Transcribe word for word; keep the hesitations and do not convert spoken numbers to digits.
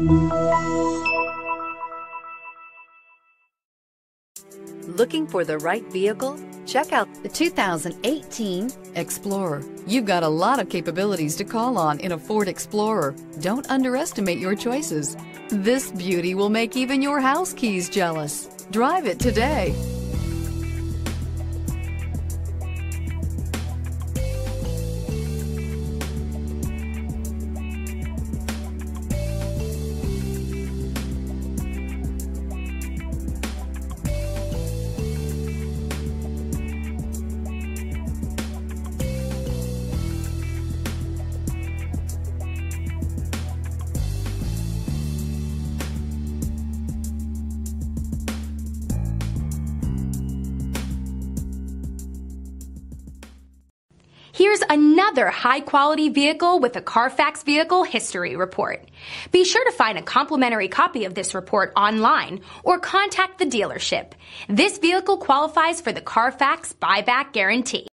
Looking for the right vehicle? Check out the two thousand eighteen Explorer. You've got a lot of capabilities to call on in a Ford Explorer. Don't underestimate your choices. This beauty will make even your house keys jealous. Drive it today. Here's another high-quality vehicle with a Carfax Vehicle History Report. Be sure to find a complimentary copy of this report online or contact the dealership. This vehicle qualifies for the Carfax Buyback Guarantee.